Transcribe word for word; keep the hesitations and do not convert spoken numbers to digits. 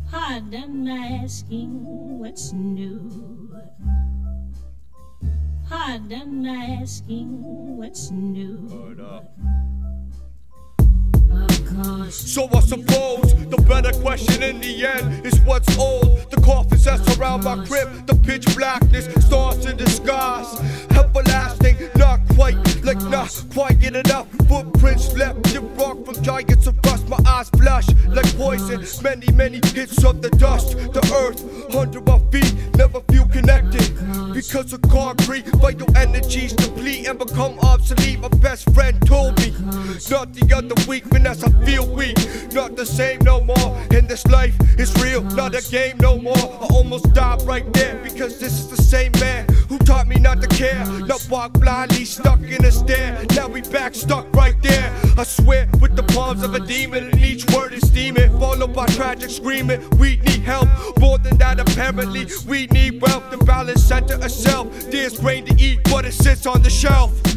Pardon my asking what's new. Pardon my asking what's new. Of course. So I suppose the better question in the end is what's old. The coffins that surround my crib, the pitch blackness, stars in the skies, everlasting, not quite, like not quite enough. Footprints left in rock from giants of rust. My eyes flush like poison. Many, many hits of the dust. The earth under my feet never feel connected because of concrete. Vital energies deplete and become obsolete. My best friend told me not the other week when as I feel weak, not the same no more. And this life is real, not a game no more. I almost died right there because this is the same man who taught me not to care, not walk blindly stuck in a stare. Now we back stuck right there. I swear with the palms of a demon, and each word is steaming, followed by tragic screaming. We need help more than that apparently. We need wealth to balance center of self. There's grain to eat but it sits on the shelf.